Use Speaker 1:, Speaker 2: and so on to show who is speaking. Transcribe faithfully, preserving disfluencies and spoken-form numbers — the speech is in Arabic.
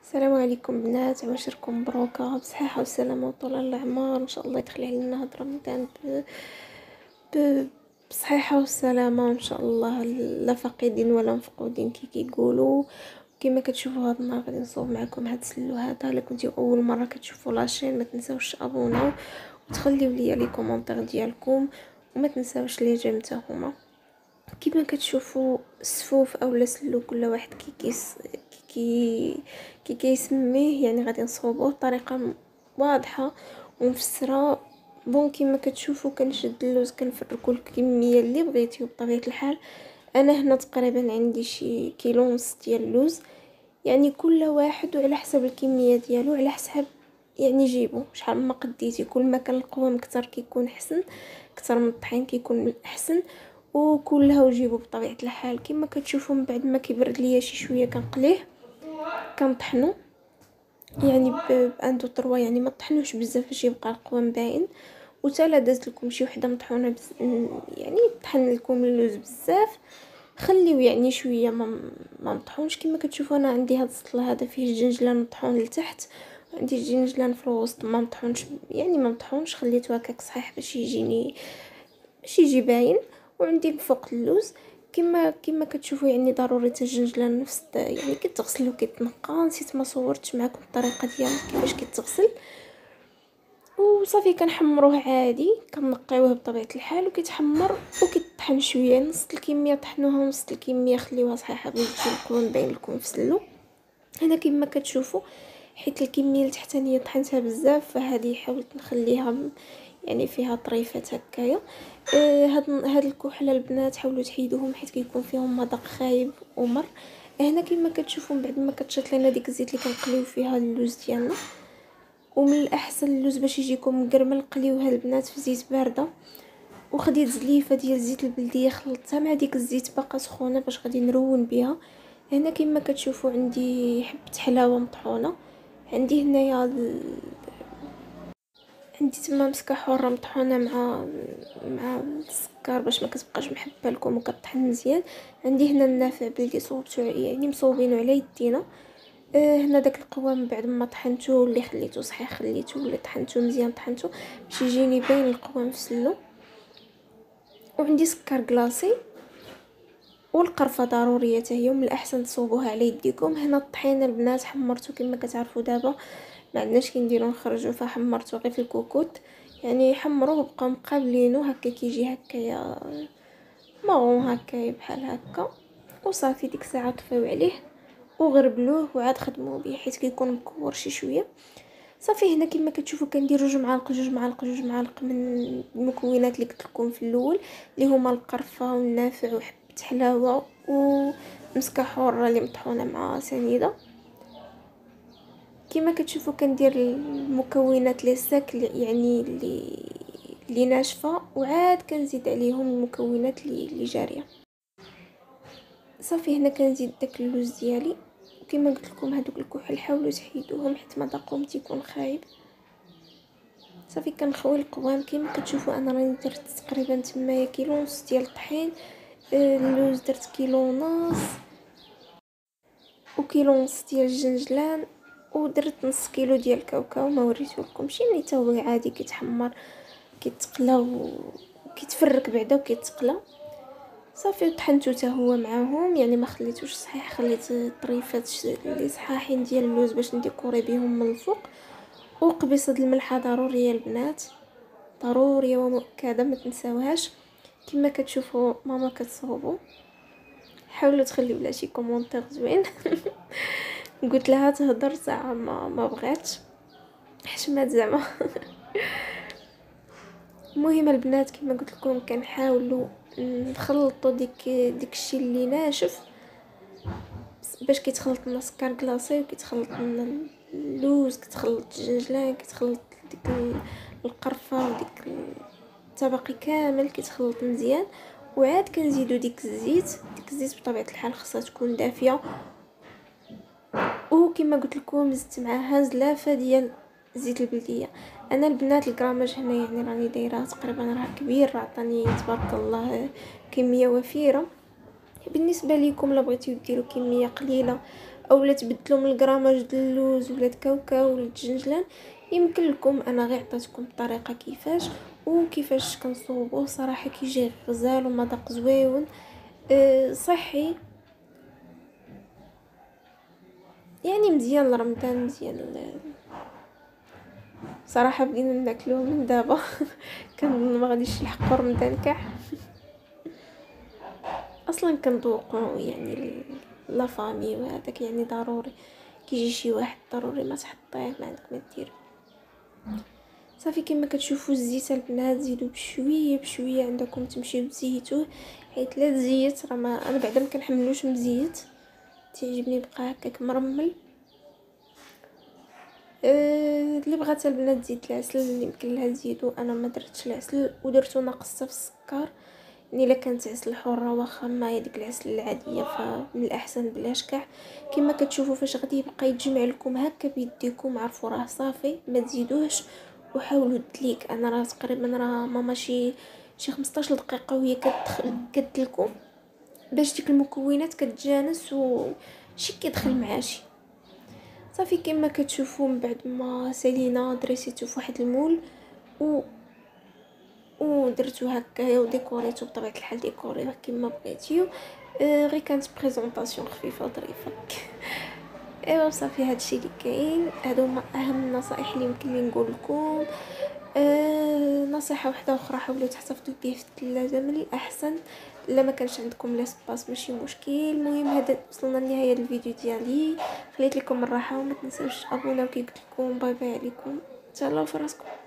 Speaker 1: السلام عليكم بنات، عواشركم مبروكه بصحه وسلامه وطول العمر. ان شاء الله يدخل علينا هاد رمضان ب... ب... بصحه وسلامه ان شاء الله، لا فقيدين ولا مفقودين كي كيقولوا. كما كتشوفوا هاد النهار غادي نصوب معكم هاد السلو هذا. الا كنتي اول مره كتشوفوا لاشين ما تنساوش ابوناو وتخليو لي لي كومونتير ديالكم، وما تنساوش لي جيم حتى هما. كيما كتشوفوا السفوف اولا سلو كل واحد كي كيس كي كي كيسميه، يعني غادي نصوبوه بطريقه واضحه ومفسره. بون كيما كتشوفوا كنشد اللوز كنفركوا الكميه اللي بغيتيو بطبيعه الحال. انا هنا تقريبا عندي شي كيلو ونص ديال اللوز، يعني كل واحد وعلى حسب الكميه ديالو، على حسب يعني جيبو شحال ما قديتي. كل ما كان القوام كتر كيكون احسن، كتر من الطحين كيكون احسن، وكلها وجيبو بطبيعه الحال. كما كتشوفوا من بعد ما كيبرد ليا شي شويه كنقليه كنطحنو، يعني بان دو طروا، يعني ما طحنوش بزاف باش يبقى القوام باين. وتا لا دازت لكم شي وحده مطحونه بز... يعني طحن لكم اللوز بزاف، خليو يعني شويه ما ما مطحونش. كما كتشوفوا انا عندي هاد السطل هذا فيه الجنجلان مطحون لتحت، عندي الجنجلان في الوسط ما مطحونش، يعني ما مطحونش، خليته هكاك صحيح باش يجيني باش يجي باين. وعندي فوق اللوز كما كما كتشوفوا، يعني ضروري الجنجلان نفس يعني كيتغسل وكيتنقى. نسيت ما صورتش معكم الطريقه ديال كيفاش كيتغسل. وصافي كنحمروه عادي، كنقيوه بطبيعه الحال وكيتحمر وكيطحن شويه، نص الكميه طحنوها ونص الكميه خليوها صحيحه باش تجي القوام باين لكم في السلو. هنا كما كتشوفوا حيت الكميه التحتانيه طحنتها بزاف، فهذه حاولت نخليها يعني فيها طريفات هكايا. آه هاد هاد الكحله البنات حاولوا تحيدوهم حيت كيكون فيهم مذاق خايب ومر. هنا كما كتشوفوا من بعد ما كتشط لينا ديك الزيت اللي كنقليو فيها اللوز ديالنا، ومن الاحسن اللوز باش يجيكم مقرمل قليوها البنات في زيت بارده، وخديت زليفه ديال زيت البلديه خلطتها مع ديك الزيت باقا سخونه باش غادي نرون بها. هنا كما كتشوفوا عندي حبه حلاوه مطحونه، عندي هنايا ال... عندي تما مسكه حاره مطحونه مع مع السكر باش ما كتبقاش محبه لكم وكطحن مزيان. عندي هنا النافع بلدي صوبته يعني مصوبينه على يدينا. آه هنا داك القوام بعد ما طحنته اللي خليته صحيح خليته اللي طحنته مزيان طحنته باش يجيني باين القوام في السلو. وعندي سكر كلاصي والقرفه ضروريه حتى هي، من الاحسن تصوبوها على يديكم. هنا الطحين البنات حمرته كما كتعرفوا دابا ما عندناش كنديرو نخرجوا، فحمرته غير في الكوكوط، يعني حمروه بقاو مقابلينه هكا كيجي هكايا مارون هكايا بحال هكا. وصافي ديك الساعه طفيو عليه وغربلوه وعاد خدموا به حيت كيكون مكور شي شويه. صافي هنا كما كتشوفوا كندير جوج معالق جوج معالق جوج معالق من المكونات اللي قلت لكم في الاول، اللي هما القرفه والنافع وحبه حلاوه ومسكه حاره اللي مطحونه مع سنيده. كما كتشوفوا كندير المكونات لي ساك يعني اللي اللي ناشفه، وعاد كنزيد عليهم المكونات اللي اللي جاريه. صافي هنا كنزيد داك اللوز ديالي، وكما قلت لكم هذوك الكحل حاولوا تحيدوهم حيت مذاقهم تيكون خايب. صافي كنخوي القوام كما كتشوفوا انا راني درت تقريبا تمايا كيلو ونص ديال الطحين. آه، اللوز درت كيلو ونص وكيلو ونص ديال الجنجلان، ودرت نص كيلو ديال الكاوكاو ما وريتولكمش، يعني حتى هو عادي كيتحمر كيتقلى وكيتفرك بعدا وكيتقلى. صافي طحنتو حتى هو معاهم، يعني ما خليتوش صحيح، خليت طريفات اللي صحاحين ديال اللوز باش نديكوري بهم من الفوق. وقبيصه الملحه ضروريه البنات، ضروريه ومؤكده ما تنساوهاش. كما كتشوفوا ماما كتصوبوا، حاولوا تخليو لها شي كومونتير زوين. قلت لها تهضر ساعه ما ما بغاتش، حشمات زعما. المهم البنات كما قلت لكم كنحاولوا نخلطوا ديك ديك الشيء اللي ناشف باش كيتخلط لنا سكر كلاصي وكيتخلط لنا اللوز، كتخلط الجنجلان، كيتخلط ديك القرفه وديك الطبقي كامل كيتخلط مزيان. وعاد كنزيدو ديك الزيت، ديك الزيت بطبيعه الحال خصها تكون دافيه. وكما قلت لكم زدت معاها زلافه ديال زيت البلديه. انا البنات الكراماج هنا يعني راني دايره تقريبا راه كبير، عطاني تبارك الله كميه وفيره. بالنسبه لكم لا بغيتيو ديروا كميه قليله اولا تبدلوا من الكراماج د اللوز ولا الكاوكاو ولا الجنجلان، يمكن لكم. انا غير عطيتكم الطريقه كيفاش وكيفاش كنصوبوه. صراحه كيجي غزال ومذاق زويون أه صحي، يعني مزيان لرمضان، مزيان صراحه. بغينا ناكلوه من دابا كان ما غاديش نلحقوا رمضان كاع. اصلا كنذوقوا يعني لا فامي وهذاك، يعني ضروري كيجي شي واحد ضروري ما تحطيه، ما عندك ما دير. صافي كما كتشوفوا الزيت البنات زيدوا بشويه بشويه عندكم، تمشيو تزيتوه، حيت لا تزيت راه ما انا بعدا ما كنحملوش مزيت، تعجبني بقى هكاك مرمل. أه اللي بغات البنات تزيد العسل اللي يمكن لها تزيدوا، انا ما درتش العسل ودرتو ناقصه في السكر. يعني الا كانت عسل حره واخا ما هي ديك العسل العاديه فمن الاحسن بلاش كاع. كما كتشوفوا فاش غادي يبقى يتجمع لكم هكا بيديكم، عرفوا راه صافي ما تزيدوهش. وحاولوا الدليك، انا راه تقريبا راه ماما شي شي خمسطاش دقيقه وهي كتدخل كدلكم باش ديك المكونات كتجانس وشي كيدخل مع شي. صافي كما كتشوفوا من بعد ما سالينا دريسيتو فواحد المول و ودرتو هكايا وديكوريتو بطبيعه الحال، ديكوريه كما بغيتيو. آه غير كانت بريزونطاسيون خفيفه ظريفه. ايوا صافي هادشي اللي كاين. هادو هما اهم النصائح اللي يمكن لي نقول لكم. آه نصيحه واحده اخرى، حاولوا تحتفظوا بيه في الثلاجه من الاحسن. الا ما كانش عندكم لاسباس ماشي مشكل. المهم هذا وصلنا لنهايه الفيديو ديالي، خليت لكم الراحه وما تنساوش ابوناو كي قلت لكم. باي باي عليكم، تهلاو في راسكم.